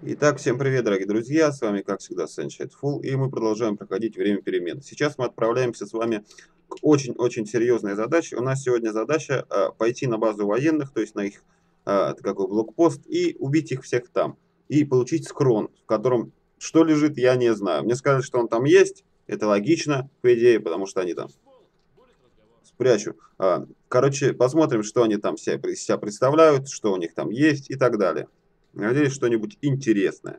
Итак, всем привет, дорогие друзья, с вами, как всегда, Sunshine Full, и мы продолжаем проходить время перемен. Сейчас мы отправляемся с вами к очень-очень серьезной задаче. У нас сегодня задача пойти на базу военных, то есть на их такой блокпост, и убить их всех там. И получить скрон, в котором что лежит, я не знаю. Мне сказали, что он там есть, это логично, по идее, потому что они там спрячу. Короче, посмотрим, что они там себя представляют, что у них там есть и так далее. Надеюсь, что-нибудь интересное.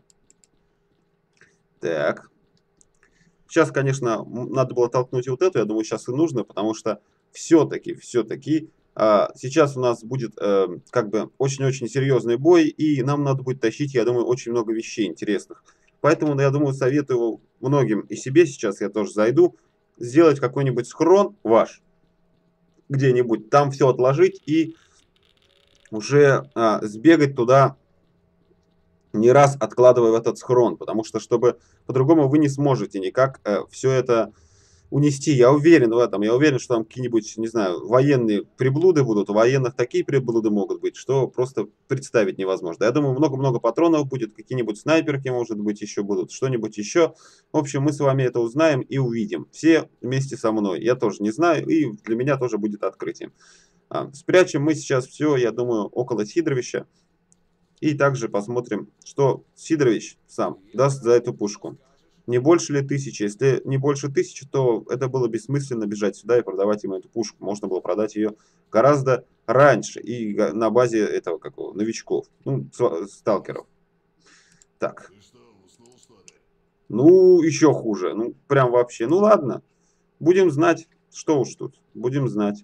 Так. Сейчас, конечно, надо было толкнуть и вот эту, я думаю, сейчас и нужно, потому что все-таки, сейчас у нас будет как бы очень-очень серьезный бой, и нам надо будет тащить, я думаю, очень много вещей интересных. Поэтому, я думаю, советую многим и себе сейчас, я тоже зайду, сделать какой-нибудь схрон ваш где-нибудь, там все отложить и уже сбегать туда, не раз откладывая в этот схрон, потому что, чтобы по-другому вы не сможете никак все это унести. Я уверен в этом. Я уверен, что там какие-нибудь, не знаю, военные приблуды будут. У военных такие приблуды могут быть, что просто представить невозможно. Я думаю, много-много патронов будет, какие-нибудь снайперки, может быть, еще будут, что-нибудь еще. В общем, мы с вами это узнаем и увидим. Все вместе со мной. Я тоже не знаю, и для меня тоже будет открытием. Спрячем мы сейчас все, я думаю, около Сидоровича. И также посмотрим, что Сидорович сам даст за эту пушку. Не больше ли 1000? Если не больше 1000, то это было бессмысленно бежать сюда и продавать ему эту пушку. Можно было продать ее гораздо раньше и на базе этого какого новичков, ну, сталкеров. Так, ну, еще хуже, ну, прям вообще. Ну, ладно, будем знать, что уж тут, будем знать.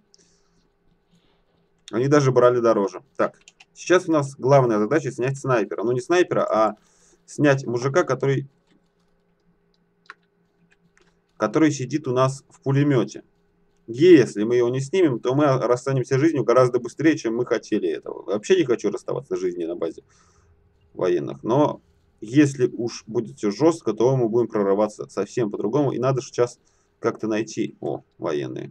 Они даже брали дороже. Так, сейчас у нас главная задача снять снайпера. Ну, не снайпера, а снять мужика, который сидит у нас в пулемете. Если мы его не снимем, то мы расстанемся с жизнью гораздо быстрее, чем мы хотели этого. Вообще не хочу расставаться с жизнью на базе военных. Но если уж будет все жестко, то мы будем прорываться совсем по-другому. И надо сейчас как-то найти. О, военные.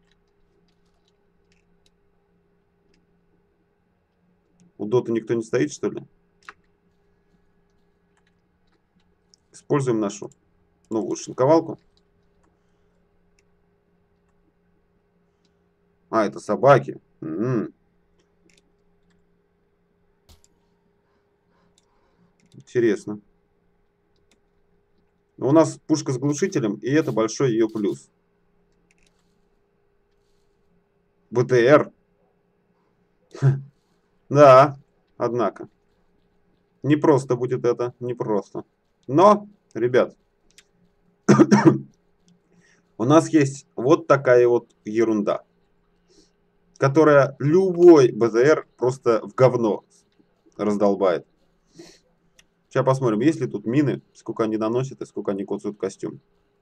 У Доты никто не стоит, что ли? Используем нашу новую шинковалку. А, это собаки. Интересно. Но у нас пушка с глушителем, и это большой ее плюс. БТР. Да, однако. Не просто будет это, не просто. Но, ребят, у нас есть вот такая вот ерунда, которая любой БЗР просто в говно раздолбает. Сейчас посмотрим, есть ли тут мины, сколько они наносят и сколько они коцают костюм.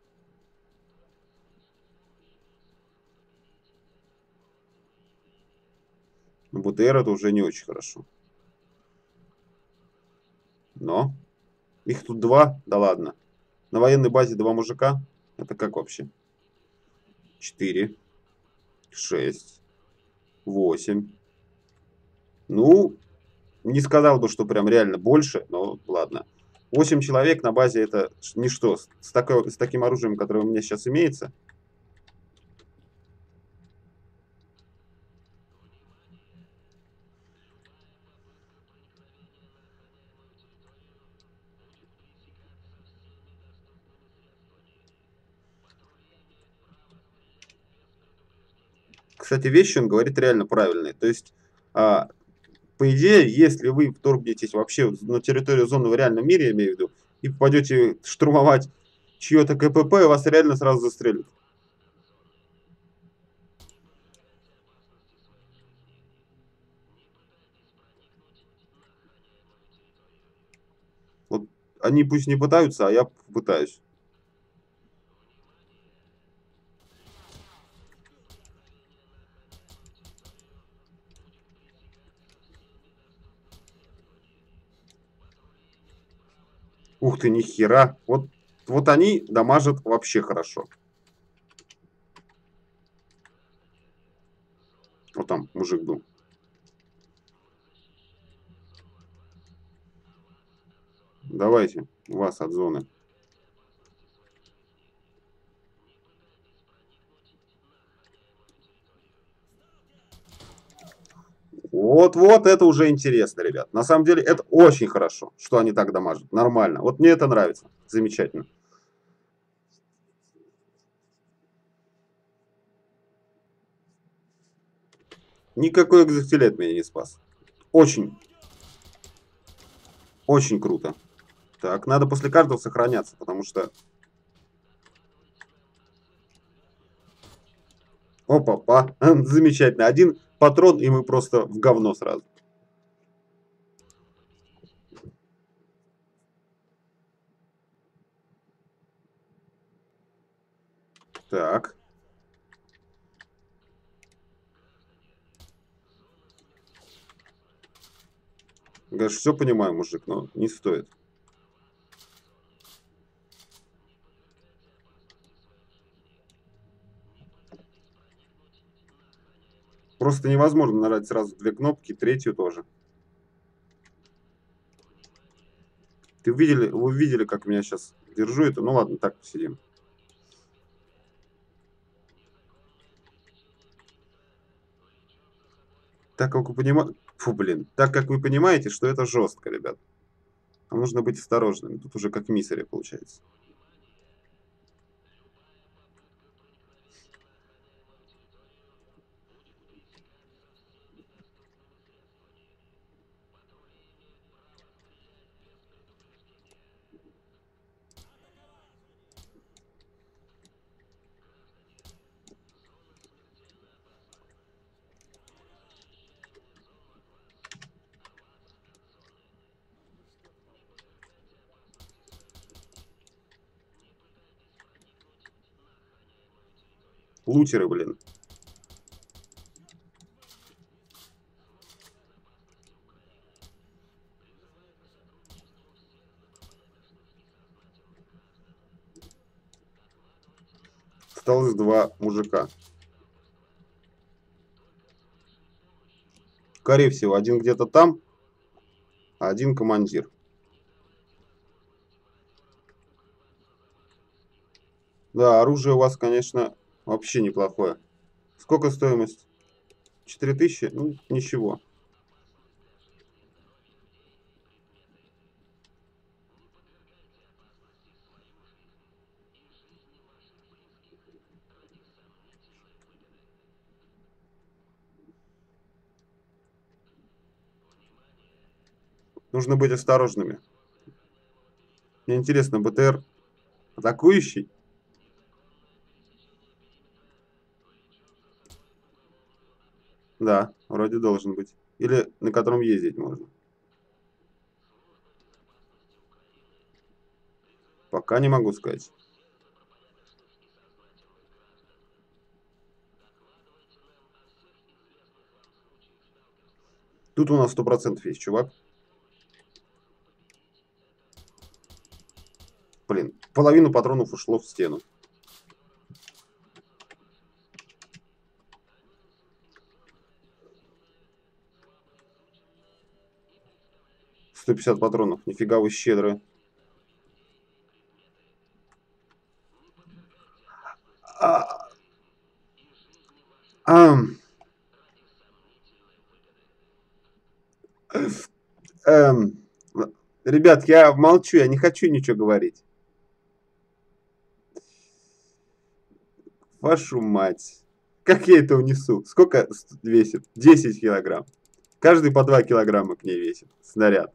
БТР это уже не очень хорошо. Но их тут два, да ладно. На военной базе два мужика. Это как вообще? 4, 6, 8. Ну, не сказал бы, что прям реально больше, но ладно. 8 человек на базе это ничто. С таким оружием, которое у меня сейчас имеется. Кстати, вещи он говорит реально правильные. То есть, а, по идее, если вы вторгнетесь вообще на территорию зоны в реальном мире, я имею в виду, и попадете штурмовать чье-то КПП, вас реально сразу застрелят. Вот они пусть не пытаются, а я пытаюсь. Ух ты, ни хера. Вот они дамажат вообще хорошо. Вот там мужик был. Давайте, у вас от зоны. Вот это уже интересно, ребят. На самом деле это очень хорошо, что они так дамажат. Нормально. Вот мне это нравится. Замечательно. Никакой экзоскелет меня не спас. Очень, очень круто. Так, надо после каждого сохраняться, потому что... Опа, замечательно. Один патрон, и мы просто в говно сразу. Так. Говоришь, все понимаю, мужик, но не стоит. Просто невозможно нажать сразу две кнопки, третью тоже. Вы видели, как меня сейчас держу это? Ну ладно, так посидим. Так как вы понимаете... Фу, блин. Так как вы понимаете, что это жестко, ребят. Нам нужно быть осторожными. Тут уже как миссери получается. Лутеры, блин. Осталось два мужика. Скорее всего, один где-то там, а один командир. Да, оружие у вас, конечно, вообще неплохое. Сколько стоимость? 4000? Ну, ничего. Нужно быть осторожными. Мне интересно, БТР атакующий? Да, вроде должен быть. Или на котором ездить можно. Пока не могу сказать. Тут у нас 100% есть, чувак. Блин, половину патронов ушло в стену. $150 патронов. Нифига вы щедрые. А, ам, эм, Ребят, я молчу, я не хочу ничего говорить. Вашу мать. Как я это унесу? Сколько весит? 10 килограмм. Каждый по 2 килограмма к ней весит. Снаряд.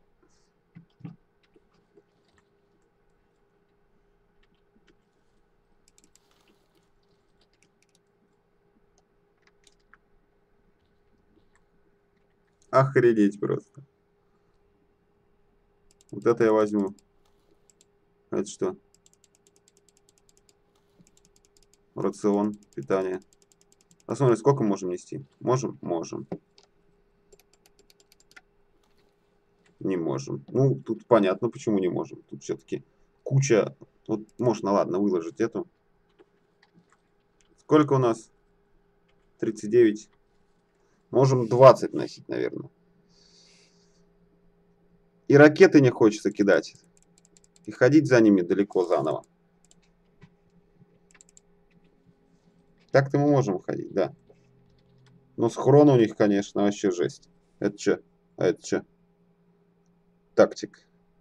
Охренеть просто. Вот это я возьму. Это что? Рацион, питание. Посмотрим, сколько можем нести. Можем? Можем. Не можем. Ну, тут понятно, почему не можем. Тут все-таки куча... Вот можно, ладно, выложить эту. Сколько у нас? 39. Можем 20 носить, наверное. И ракеты не хочется кидать. И ходить за ними далеко заново. Так-то мы можем ходить, да. Но схрон у них, конечно, вообще жесть. Это что? А это что? Тактик.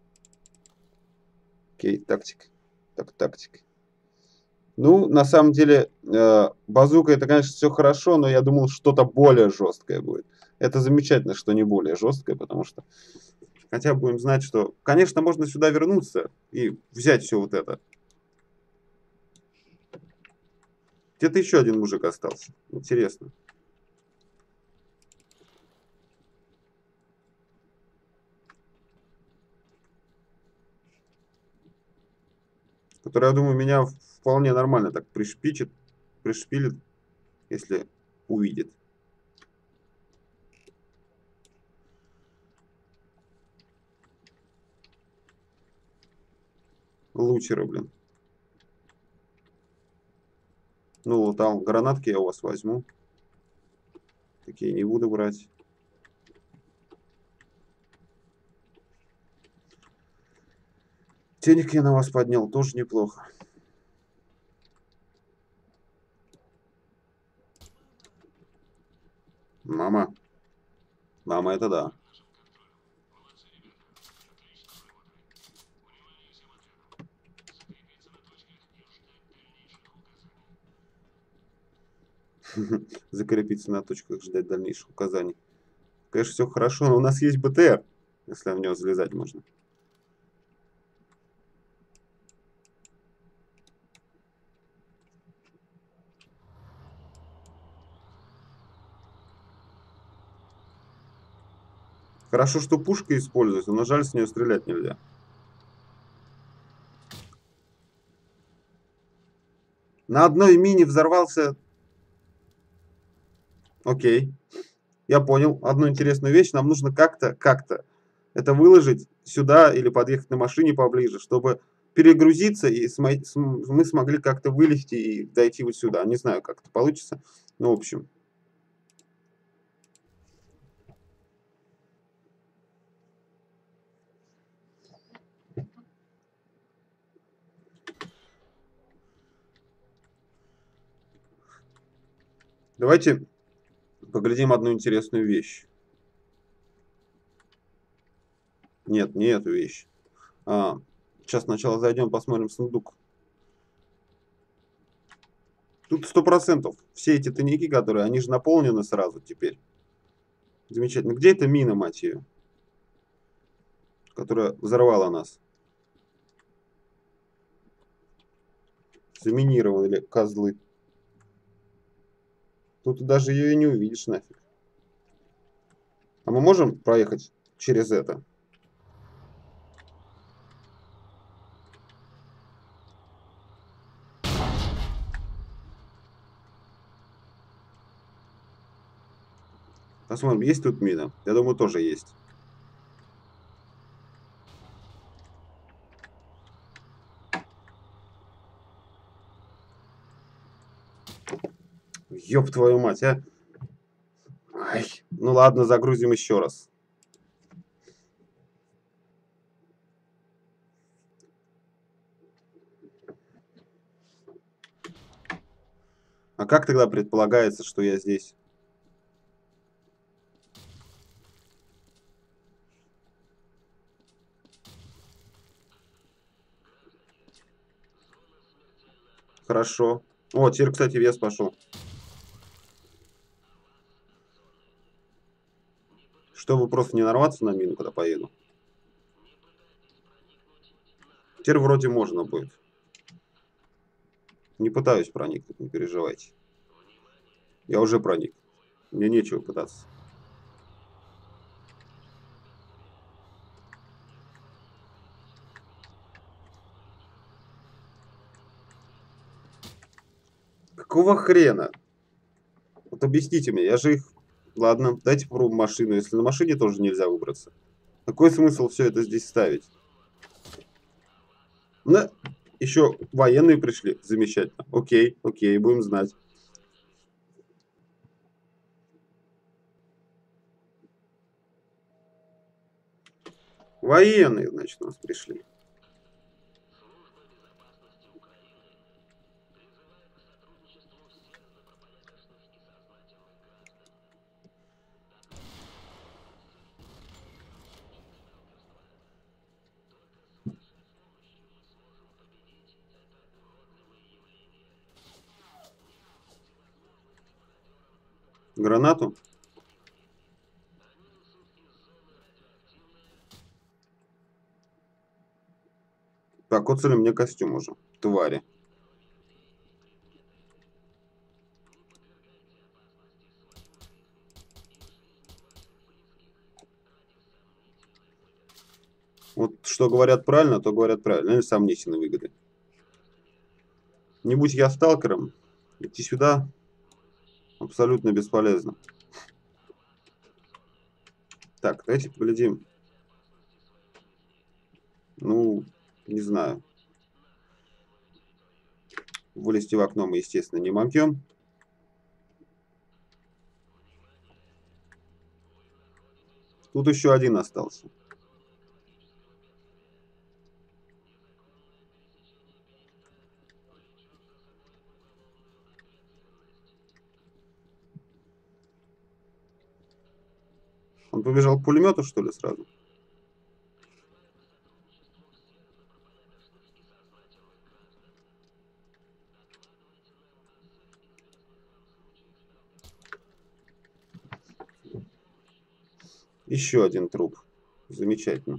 Окей, тактик. Так, тактик. Ну, на самом деле, базука это, конечно, все хорошо, но я думал, что-то более жесткое будет. Это замечательно, что не более жесткое, потому что хотя бы будем знать, что, конечно, можно сюда вернуться и взять все вот это. Где-то еще один мужик остался. Интересно. Который, я думаю, меня вполне нормально так пришпилит, если увидит. Лучеры, блин. Ну, там гранатки я у вас возьму. Такие не буду брать. Денег я на вас поднял, тоже неплохо. Мама. Мама, это да. Закрепиться на точках, ждать дальнейших указаний. Конечно, все хорошо, но у нас есть БТР, если в него залезать можно. Хорошо, что пушка используется, но жаль, с нее стрелять нельзя. На одной мине взорвался... Окей, я понял. Одну интересную вещь. Нам нужно как-то это выложить сюда или подъехать на машине поближе, чтобы перегрузиться, и мы смогли как-то вылезти и дойти вот сюда. Не знаю, как это получится. Ну, в общем. Давайте поглядим одну интересную вещь. Нет, не эту вещь. Сейчас сначала зайдем, посмотрим сундук. Тут 100% все эти тайники, которые, они же наполнены сразу теперь. Замечательно. Где эта мина, мать ее, которая взорвала нас? Заминировали козлы. Тут даже ее и не увидишь нафиг. А мы можем проехать через это? Посмотрим, есть тут мина? Я думаю, тоже есть. Ёб твою мать, а! Ай. Ну ладно, загрузим еще раз. А как тогда предполагается, что я здесь? Хорошо. О, теперь, кстати, вес пошел. Чтобы просто не нарваться на мину, когда поеду. Теперь вроде можно будет. Не пытаюсь проникнуть, не переживайте. Я уже проник. Мне нечего пытаться. Какого хрена? Вот объясните мне, я же их... Ладно, дайте попробуем машину, если на машине тоже нельзя выбраться. Какой смысл все это здесь ставить? Ну, еще военные пришли. Замечательно. Окей, окей, будем знать. Военные, значит, у нас пришли. Гранату. Покоцали мне костюм уже. Твари. Вот что говорят правильно, то говорят правильно. Или сомнительные выгоды. Не будь я сталкером, идти сюда абсолютно бесполезно. Так, давайте поглядим. Ну, не знаю. Вылезти в окно мы, естественно, не могем. Тут еще один остался. Он побежал к пулемету, что ли, сразу? Еще один труп. Замечательно.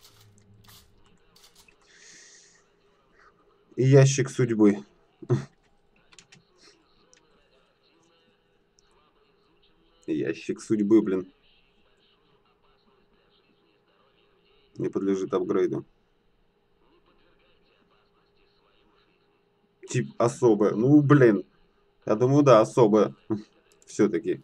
И ящик судьбы. Ящик судьбы, блин. Не подлежит апгрейду. Тип особое. Ну, блин. Я думаю, да, особое. Все-таки.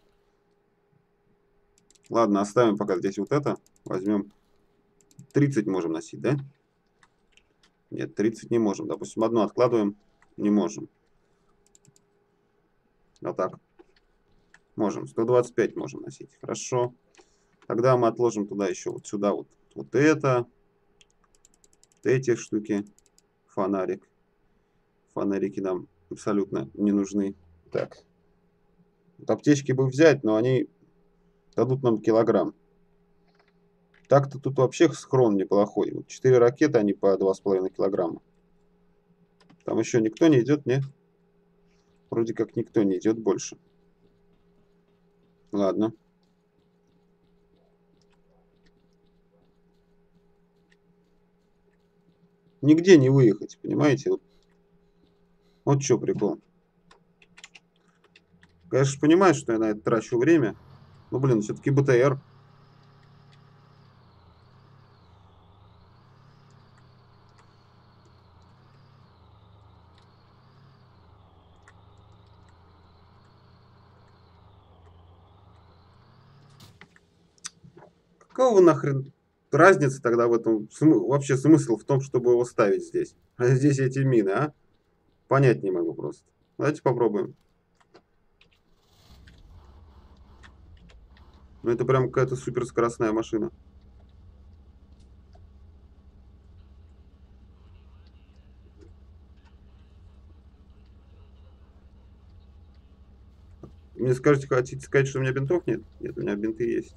Ладно, оставим пока здесь вот это. Возьмем 30 можем носить, да? Нет, 30 не можем. Допустим, одну откладываем. Не можем. А так. Можем. 125 можем носить. Хорошо. Тогда мы отложим туда еще вот сюда вот это. Вот эти штуки. Фонарик. Фонарики нам абсолютно не нужны. Так. Вот аптечки бы взять, но они дадут нам килограмм. Так-то тут вообще схрон неплохой. Вот 4 ракеты, они по 2,5 килограмма. Там еще никто не идет, не? Вроде как никто не идет больше. Ладно. Нигде не выехать, понимаете? Вот что прикол. Конечно, понимаю, что я на это трачу время. Но, блин, все-таки БТР. Какого нахрен разница тогда в этом? Вообще смысл в том, чтобы его ставить здесь? А здесь эти мины, а? Понять не могу просто. Давайте попробуем. Ну, это прям какая-то суперскоростная машина. Мне скажете, хотите сказать, что у меня бинтов нет? Нет, у меня бинты есть.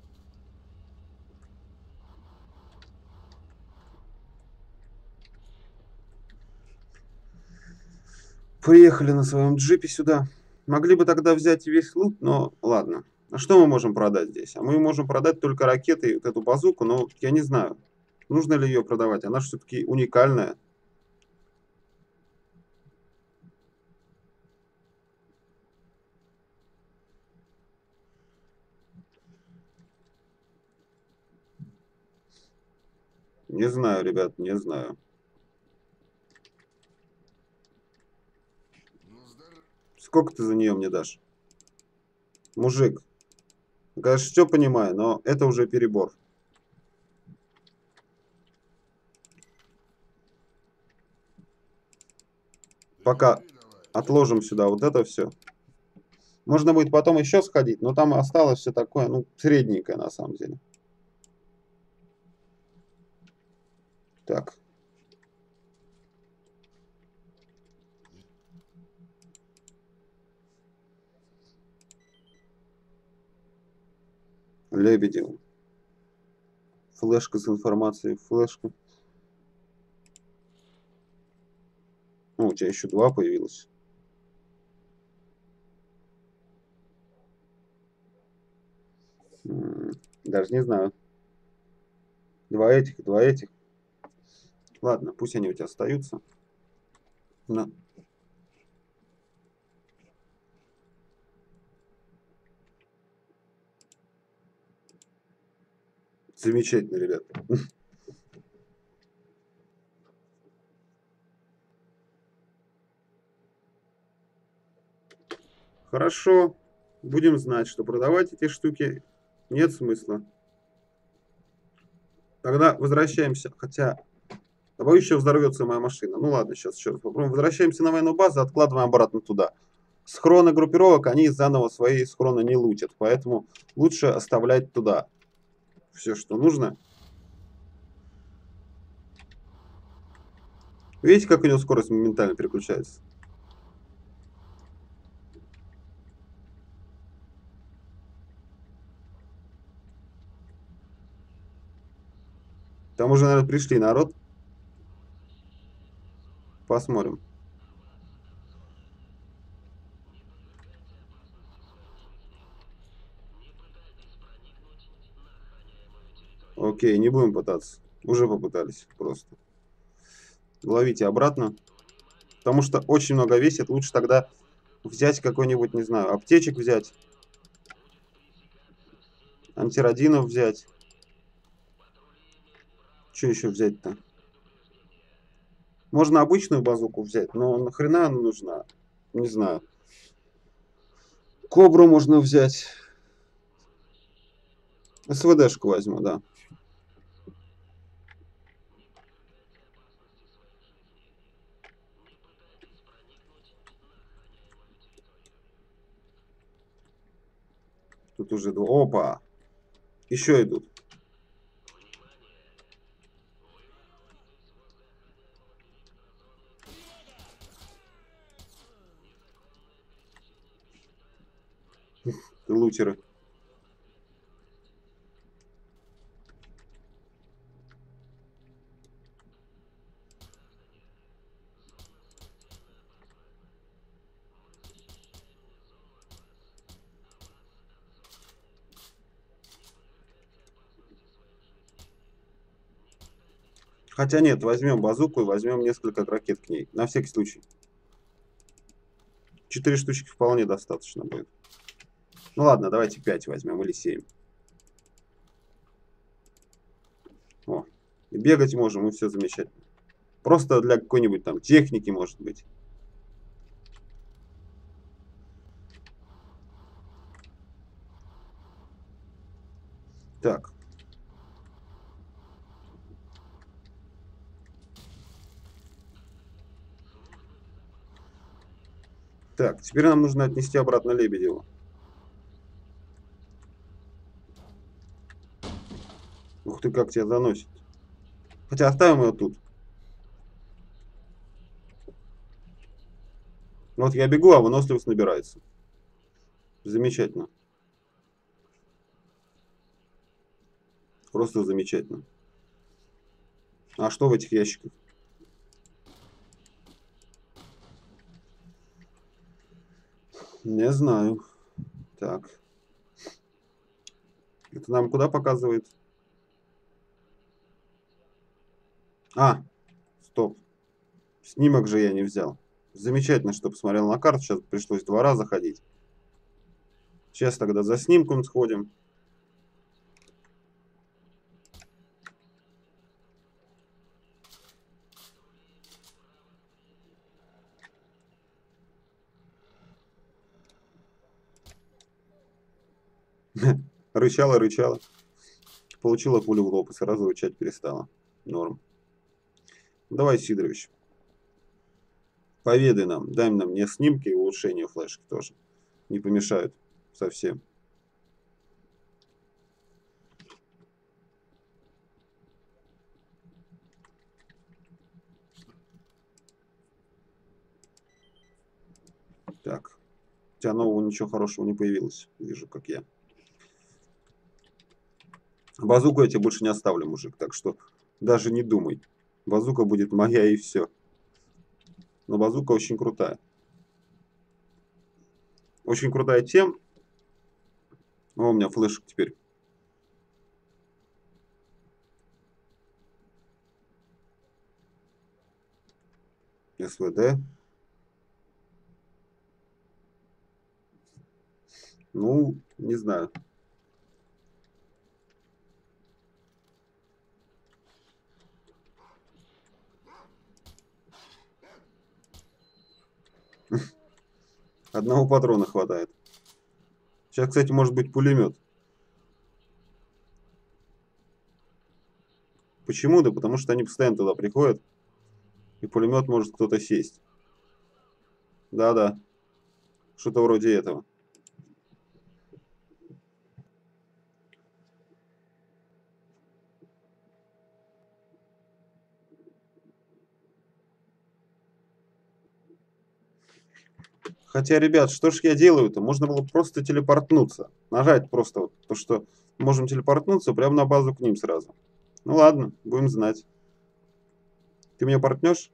Приехали на своем джипе сюда. Могли бы тогда взять весь лут, но ладно. А что мы можем продать здесь? А мы можем продать только ракеты и вот эту базуку, но я не знаю, нужно ли ее продавать. Она же все-таки уникальная. Не знаю, ребят, не знаю. Сколько ты за нее мне дашь? Мужик, конечно, все понимаю, но это уже перебор. Пока отложим сюда вот это все. Можно будет потом еще сходить, но там осталось все такое, ну, средненькое на самом деле. Так. Лебедев. Флешка с информацией. Флешка. Ну, у тебя еще два появилось. Даже не знаю. Два этих и два этих. Ладно, пусть они у тебя остаются. На. Замечательно, ребят. Хорошо. Будем знать, что продавать эти штуки нет смысла. Тогда возвращаемся. Хотя, боюсь, еще взорвется моя машина. Ну ладно, сейчас еще раз попробуем. Возвращаемся на военную базу, откладываем обратно туда. Схроны группировок, они заново свои схроны не лутят. Поэтому лучше оставлять туда все, что нужно. Видите, как у него скорость моментально переключается? Там уже, наверное, пришли народ. Посмотрим. Окей, не будем пытаться. Уже попытались просто. Ловите обратно. Потому что очень много весит. Лучше тогда взять какой-нибудь, не знаю, аптечек взять. Антирадинов взять. Что еще взять-то? Можно обычную базуку взять, но нахрена она нужна? Не знаю. Кобру можно взять. СВДшку возьму, да. Тут уже два. Опа! Еще идут. Лутеры. Хотя нет, возьмем базуку и возьмем несколько ракет к ней. На всякий случай. 4 штучки вполне достаточно будет. Ну ладно, давайте 5 возьмем или 7. О, и бегать можем, и все замечательно. Просто для какой-нибудь там техники, может быть. Так. Так, теперь нам нужно отнести обратно Лебедеву. Ух ты, как тебя заносит. Хотя оставим ее тут. Вот я бегу, а выносливость набирается. Замечательно. Просто замечательно. А что в этих ящиках? Не знаю. Так. Это нам куда показывает? А, стоп. Снимок же я не взял. Замечательно, что посмотрел на карту. Сейчас пришлось 2 раза ходить. Сейчас тогда за снимком сходим. Рычала, рычала. Получила пулю в лоб и сразу рычать перестала. Норм. Давай, Сидорович, поведай нам, дай нам не снимки и улучшения флешки тоже. Не помешают совсем. Так. У тебя нового ничего хорошего не появилось. Вижу, как я. Базуку я тебе больше не оставлю, мужик. Так что даже не думай. Базука будет моя и все. Но базука очень крутая. Очень крутая тем. О, у меня флешек теперь СВД. Ну, не знаю. Одного патрона хватает. Сейчас, кстати, может быть пулемет. Почему? Да потому что они постоянно туда приходят. И пулемет может кто-то сесть. Да-да. Что-то вроде этого. Хотя, ребят, что ж я делаю-то? Можно было просто телепортнуться. Нажать просто вот то, что можем телепортнуться прямо на базу к ним сразу. Ну ладно, будем знать. Ты меня портнешь?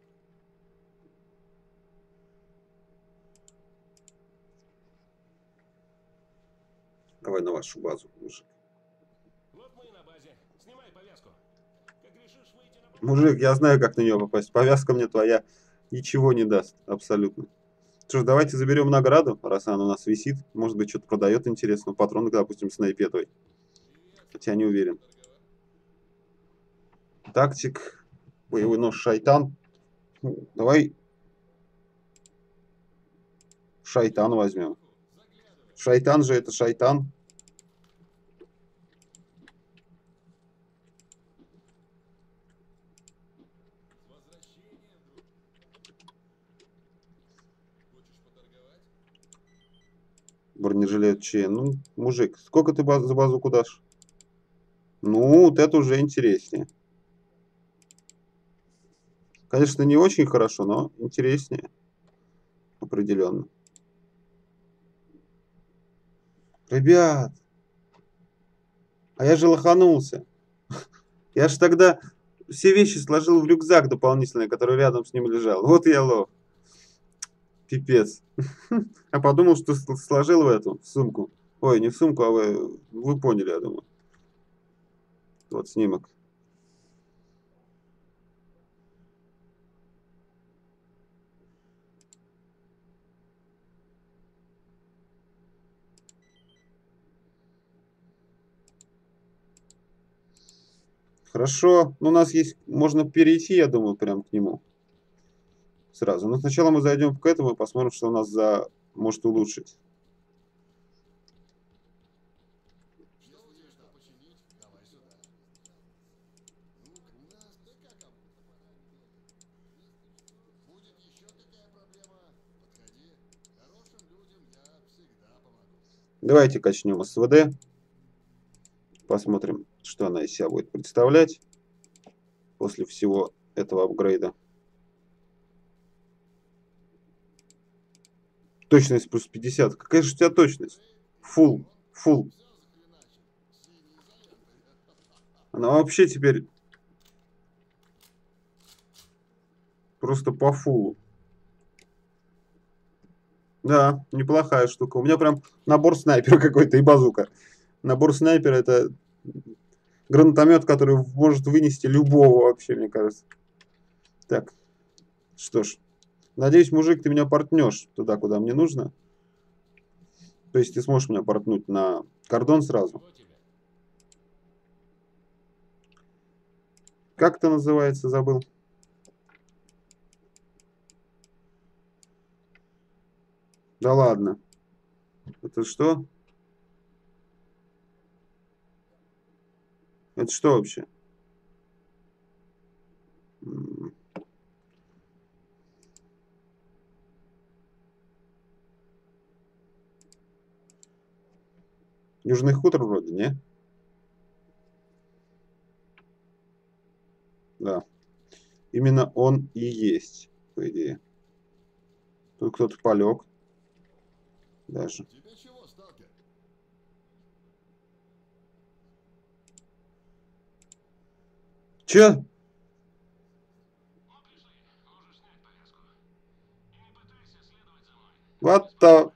Давай на вашу базу, мужик. Вот мы и на базе. Снимай повязку. Как решишь выйти на... Мужик, я знаю, как на нее попасть. Повязка мне твоя ничего не даст. Абсолютно. Что ж, давайте заберем награду, раз она у нас висит. Может быть, что-то продает интересно. Патроны, допустим, снайпетой. Хотя не уверен. Тактик. Боевой нож шайтан. Давай шайтан возьмем. Шайтан же это шайтан. Бронежилет Че. Ну, мужик, сколько ты за базуку дашь? Ну, вот это уже интереснее. Конечно, не очень хорошо, но интереснее. Определенно. Ребят, а я же лоханулся. Я же тогда все вещи сложил в рюкзак дополнительный, который рядом с ним лежал. Вот я лох. Пипец. А подумал, что сложил в эту в сумку. Ой, не в сумку, а вы поняли, я думаю. Вот снимок. Хорошо. Ну, у нас есть... Можно перейти, я думаю, прям к нему. Сразу. Но сначала мы зайдем к этому и посмотрим, что у нас может улучшить. Давайте качнем СВД. Посмотрим, что она из себя будет представлять после всего этого апгрейда. Точность плюс 50. Какая же у тебя точность? Фул. Фул. Она вообще теперь просто по фулу. Да, неплохая штука. У меня прям набор снайпера какой-то и базука. Набор снайпера это гранатомет, который может вынести любого вообще, мне кажется. Так, что ж. Надеюсь, мужик, ты меня портнешь туда, куда мне нужно. То есть ты сможешь меня портнуть на кордон сразу. Как это называется, забыл. Да ладно. Это что? Это что вообще? Южный хутор вроде, не? Да. Именно он и есть, по идее. Тут кто-то полег. Даже. Че? What the...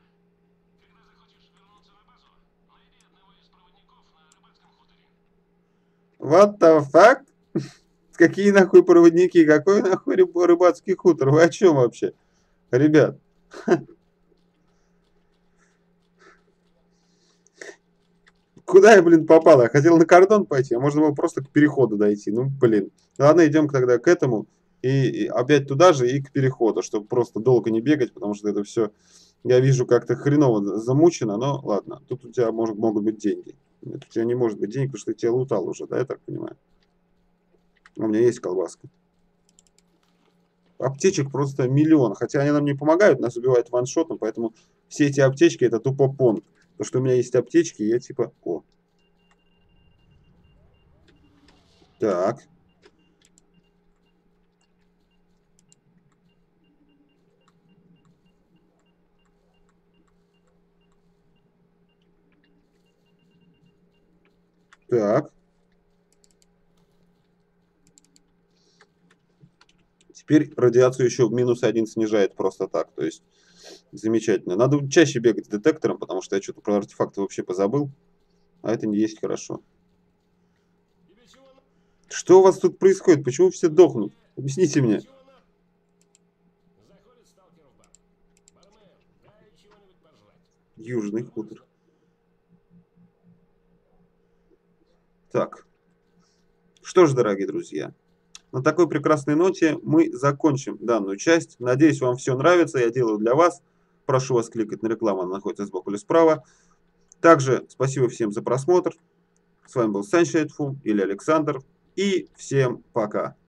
What the fuck? Какие нахуй проводники? Какой нахуй рыбацкий хутор? Вы о чем вообще? Ребят. Куда я, блин, попал? Я хотел на кордон пойти, а можно было просто к переходу дойти. Ну, блин. Ладно, идем тогда к этому. И опять туда же и к переходу, чтобы просто долго не бегать, потому что это все, я вижу, как-то хреново замучено, но ладно. Тут у тебя могут быть деньги. Нет, у тебя не может быть денег, потому что ты тебя лутал уже, да, я так понимаю? У меня есть колбаска. Аптечек просто миллион, хотя они нам не помогают, нас убивают ваншотом, поэтому все эти аптечки это тупо понт. Потому что у меня есть аптечки, и я типа, о. Так. Так. Теперь радиацию еще в -1 снижает просто так. То есть замечательно. Надо чаще бегать с детектором, потому что я что-то про артефакты вообще позабыл. А это не есть хорошо. Тебе чего надо? Что у вас тут происходит? Почему все дохнут? Объясните мне. Чего надо? Заходит сталкер в бар. Бармен, дай чего-нибудь пожрать. Южный хутор. Так. Что ж, дорогие друзья, на такой прекрасной ноте мы закончим данную часть. Надеюсь, вам все нравится. Я делаю для вас. Прошу вас кликать на рекламу, она находится сбоку или справа. Также спасибо всем за просмотр. С вами был Санчайтфу или Александр. И всем пока.